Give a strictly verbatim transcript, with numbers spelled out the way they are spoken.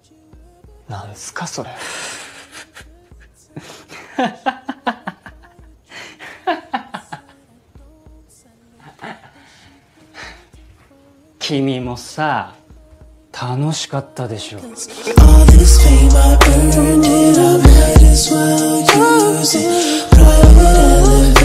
なんすかそれ。君もさ、楽しかったでしょ。All this fame I earned it, I might as well use it. Private